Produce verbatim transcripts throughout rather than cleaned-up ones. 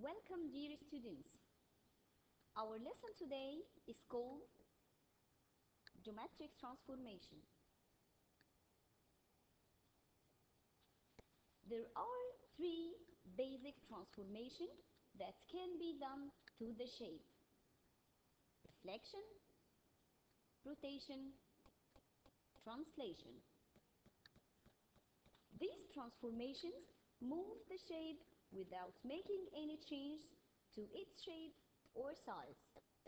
Welcome, dear students. Our lesson today is called Geometric Transformation. There are three basic transformations that can be done to the shape: reflection, rotation, translation. These transformations move the shape without making any change to its shape or size.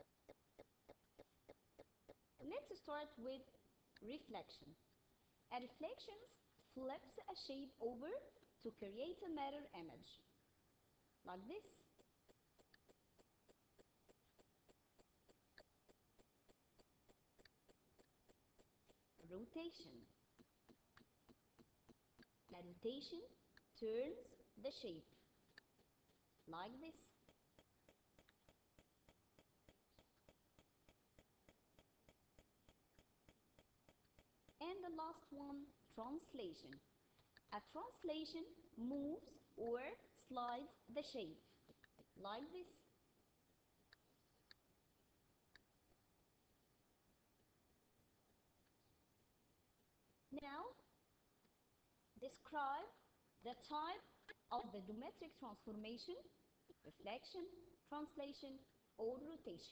Let's start with reflection. A reflection flips a shape over to create a mirror image, like this. Rotation. The rotation turns the shape, like this. And the last one, translation. A translation moves or slides the shape, like this. Now, describe the type of the geometric transformation: reflection, translation, or rotation.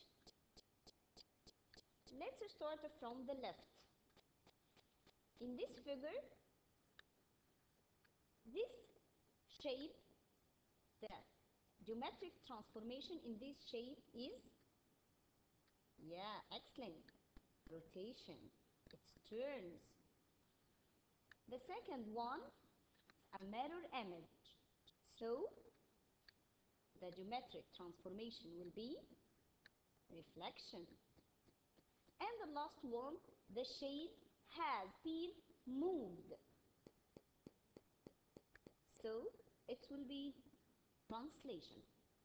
Let's start from the left. In this figure, this shape, the geometric transformation in this shape is, yeah, excellent, rotation. It turns. The second one, a mirror image. So, the geometric transformation will be reflection. And the last one, the shape has been moved. So, it will be translation.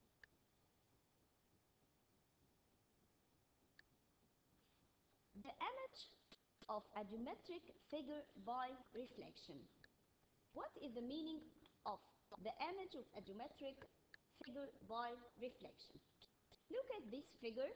The image of a geometric figure by reflection. What is the meaning of the image of a geometric figure by reflection? Look at this figure.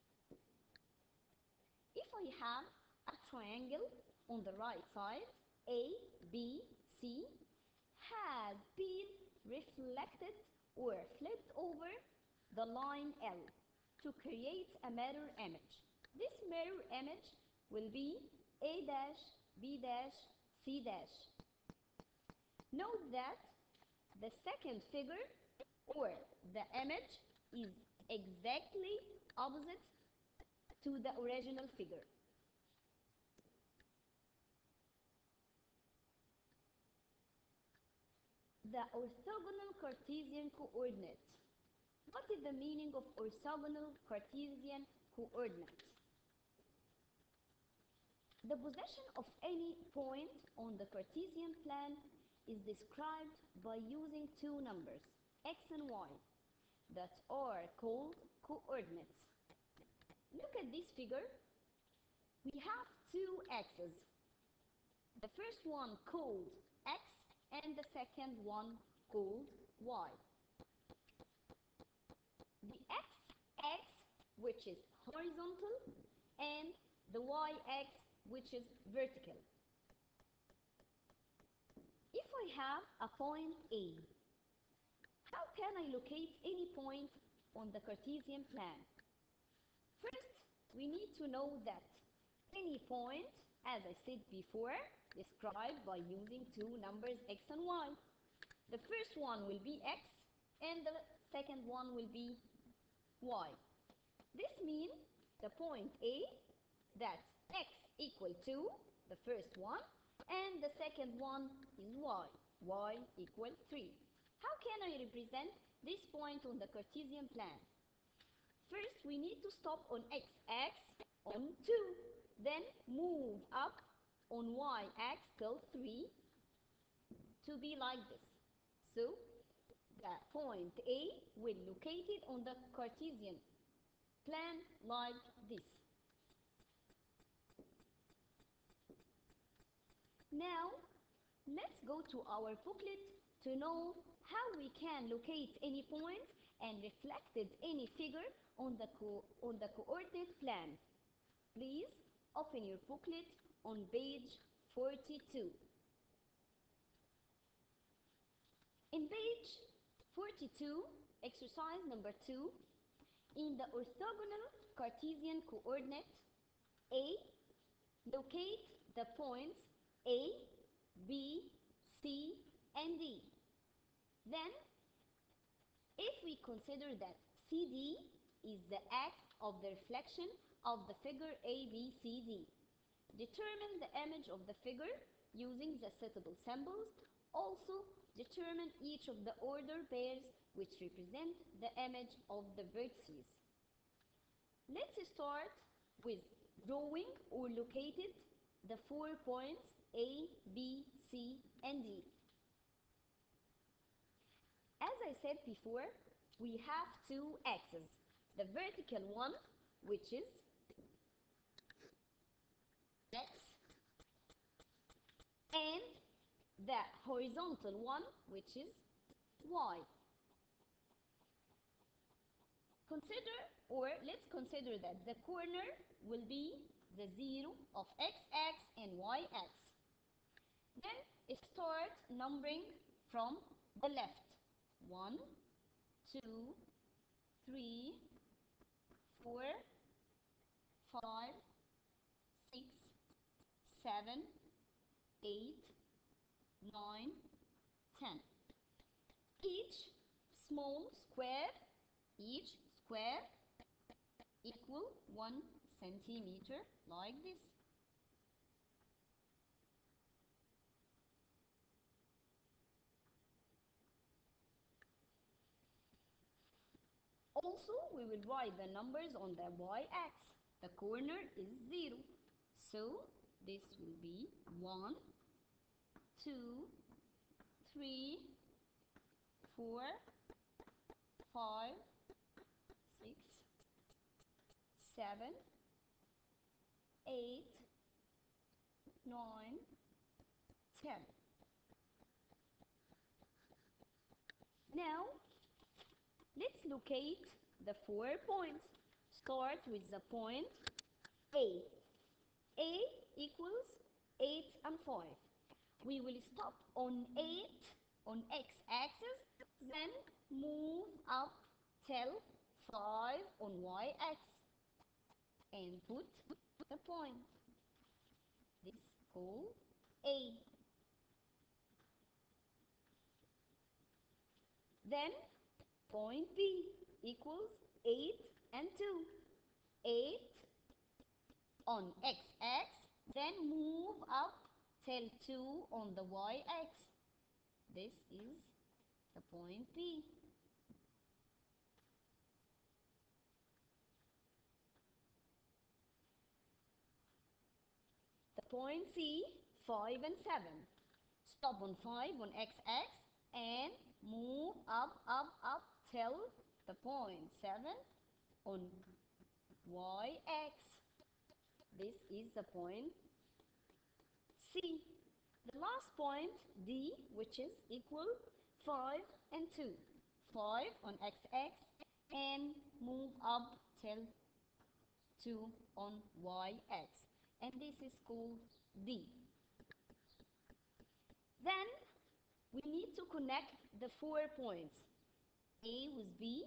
If I have a triangle on the right side, A, B, C has been reflected or flipped over the line L to create a mirror image. This mirror image will be A dash, B dash, C dash. Note that the second figure or the image is exactly opposite to the original figure. The orthogonal Cartesian coordinate. What is the meaning of orthogonal Cartesian coordinate? The position of any point on the Cartesian plan is described by using two numbers, x and y, that are called coordinates. Look at this figure. We have two x's. The first one called x and the second one called y. The x-x, which is horizontal, and the y-x, which is vertical. If I have a point A, how can I locate any point on the Cartesian plan? First, we need to know that any point, as I said before, described by using two numbers x and y. The first one will be x and the second one will be y. This means the point A, that x equal to the first one and the second one is y, y equal three. How can I represent this point on the Cartesian plan? First, we need to stop on x-x on two, then move up on y-x till three to be like this. So, the point A will locate it on the Cartesian plan like this. Now, let's go to our booklet to know how we can locate any point and reflected any figure on the, co on the coordinate plane. Please open your booklet on page forty-two. In page forty-two, exercise number two, in the orthogonal Cartesian coordinate A, locate the points A, B, C, and D. Then, if we consider that C D is the axis of the reflection of the figure A B C D, determine the image of the figure using the suitable symbols. Also, determine each of the order pairs which represent the image of the vertices. Let's start with drawing or located the four points A, B, C, and D. As I said before, we have two axes. The vertical one, which is X, and the horizontal one, which is Y. Consider, or let's consider that the corner will be the zero of x-axis and y-axis. Then start numbering from the left. One, two, three, four, five, six, seven, eight, nine, ten. Each small square, each square equal one centimeter, like this. Also, we will write the numbers on the y-axis. The corner is zero, so this will be one, two, three, four, five, six, seven, eight, nine, ten. Now, let's locate the four points. Start with the point A. A equals eight and five. We will stop on eight on x-axis, then move up till five on y-axis and put the point. This is called A. Then point B equals eight and two. eight on x-axis, then move up till two on the y-axis. This is the point B. The point C, five and seven. Stop on five on x-axis and move up, up, up till the point seven on y-axis. This is the point C. The last point D, which is equal five and two. five on x-axis and move up till two on y-axis. And this is called D. Then we need to connect the four points. A with B,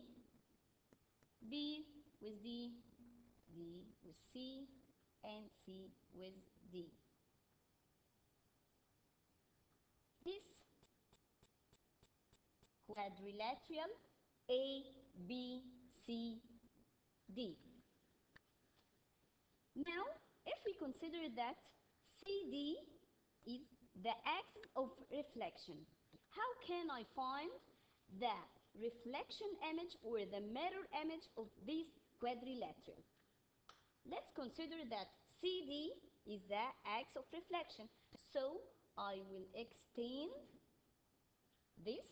B with D, D with C, and C with D. This quadrilateral A, B, C, D. Now, if we consider that C D is the axis of reflection, how can I find the reflection image or the mirror image of this quadrilateral? Let's consider that C D is the axis of reflection. So I will extend this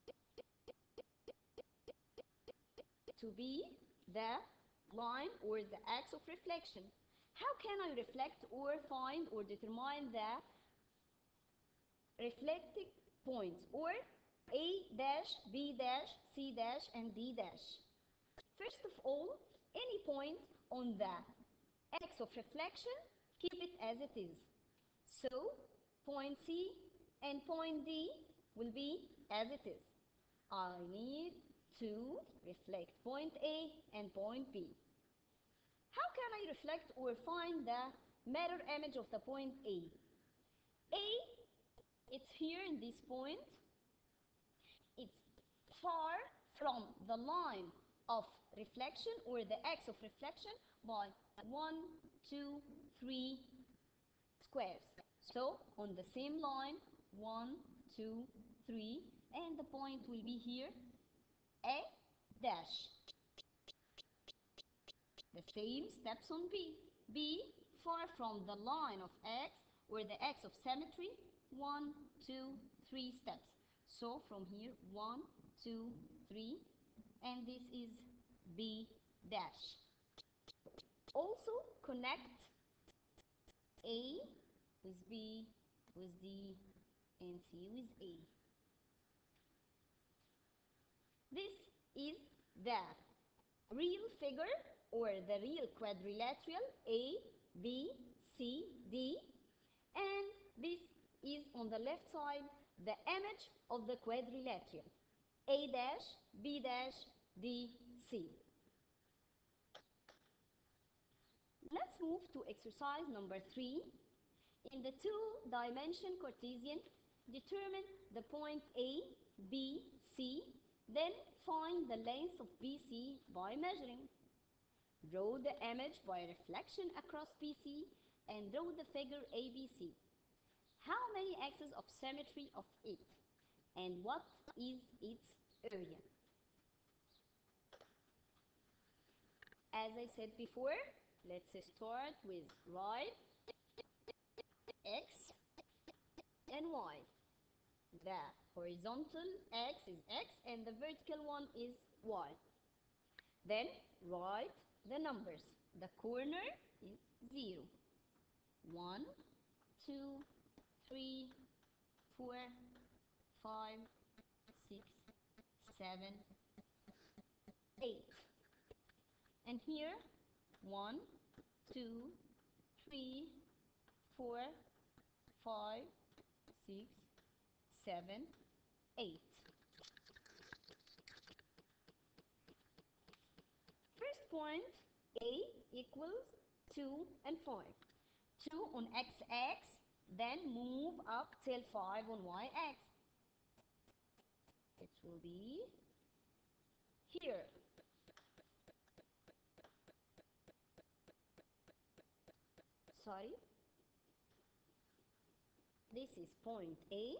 to be the line or the axis of reflection. How can I reflect or find or determine the reflected points or A dash, B dash, C dash, and D dash. First of all, any point on the x of reflection, keep it as it is. So, point C and point D will be as it is. I need to reflect point A and point B. How can I reflect or find the mirror image of the point A? A, it's here in this point. It's far from the line of reflection or the x of reflection by one, two, three squares. So on the same line, one, two, three, and the point will be here, A dash. The same steps on B. B, far from the line of x or the x of symmetry, one, two, three steps. So from here, one, two, three, and this is B dash. Also connect A with B, with D, and C with A. This is the real figure or the real quadrilateral A, B, C, D, and this is on the left side the image of the quadrilateral A dash, B dash, D, C. Let's move to exercise number three. In the two-dimension Cartesian, determine the point A, B, C, then find the length of B C by measuring. Draw the image by reflection across B C and draw the figure A B C. How many axes of symmetry of it? And what is its area? As I said before, let's start with right x and y. The horizontal x is x and the vertical one is y. Then write the numbers. The corner is zero. one, two, three, four, five, six, seven, eight. And here, one, two, three, four, five, six, seven, eight. First point, A equals two and five. two on x-axis, then move up till five on y-axis. It will be here. Sorry. This is point A.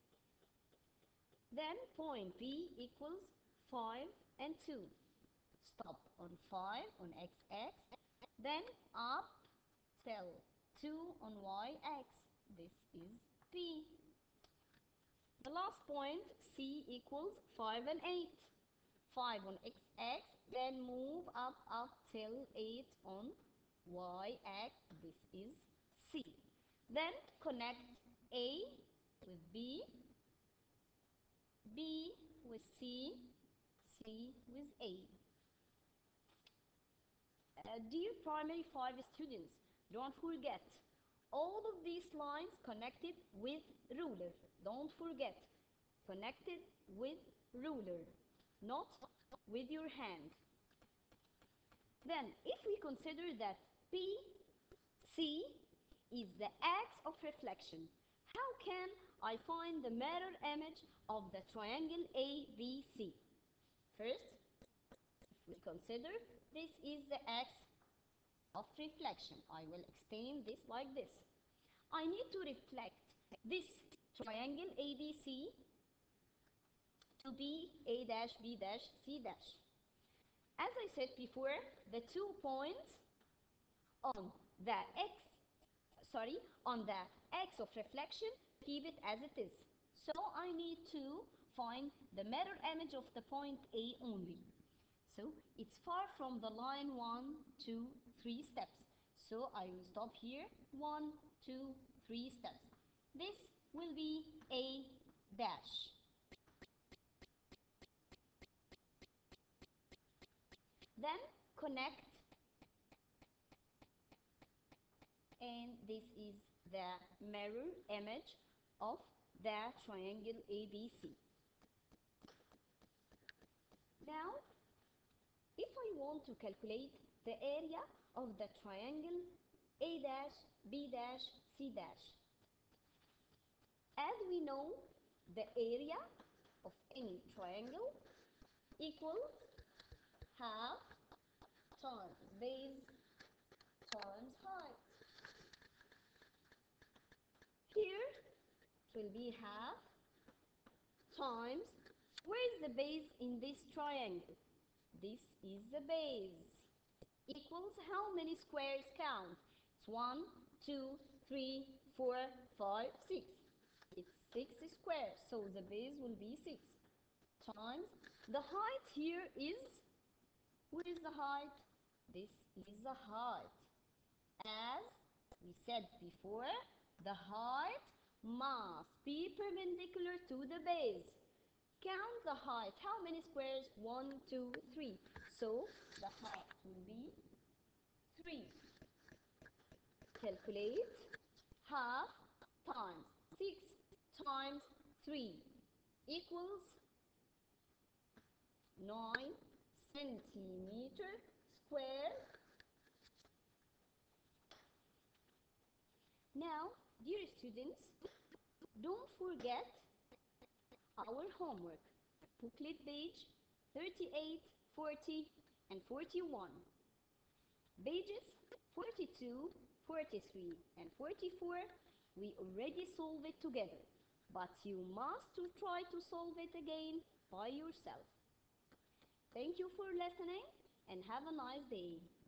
Then point B equals five and two. Stop on five on x-axis, then up till two on y-axis. This is B. The last point, C equals five and eight. five on x-axis, then move up, up till eight on y-axis. This is C. Then connect A with B, B with C, C with A. Uh, dear primary five students, don't forget, all of these lines connected with ruler. Don't forget, connected with ruler, not with your hand. Then, if we consider that P C is the axe of reflection, how can I find the mirror image of the triangle A B C? First, if we consider this is the axe of reflection, I will extend this like this. I need to reflect this triangle A B C to be A dash, B dash, C dash. As I said before, the two points on the x, sorry, on the x of reflection, keep it as it is. So I need to find the mirror image of the point A only. So it's far from the line one, two, three steps. So I will stop here, one, two, three steps. This will be A dash. Then connect, and this is the mirror image of the triangle A B C. Now, if I want to calculate the area of the triangle A dash, B dash, C dash, as we know, the area of any triangle equals half times base times height. Here it will be half times, where is the base in this triangle? This is the base. Equals how many squares count? It's one, two, three, four, five, six. It's six squares, so the base will be six. Times the height here is, where is the height? This is the height. As we said before, the height must be perpendicular to the base. Count the height. How many squares? One, two, three. So the height will be three. Calculate half times six times three equals nine centimeter square. Now, dear students, don't forget our homework. Booklet page thirty-eight, forty, and forty-one. Pages forty-two, forty-three, and forty-four, we already solved it together, but you must to try to solve it again by yourself. Thank you for listening and have a nice day.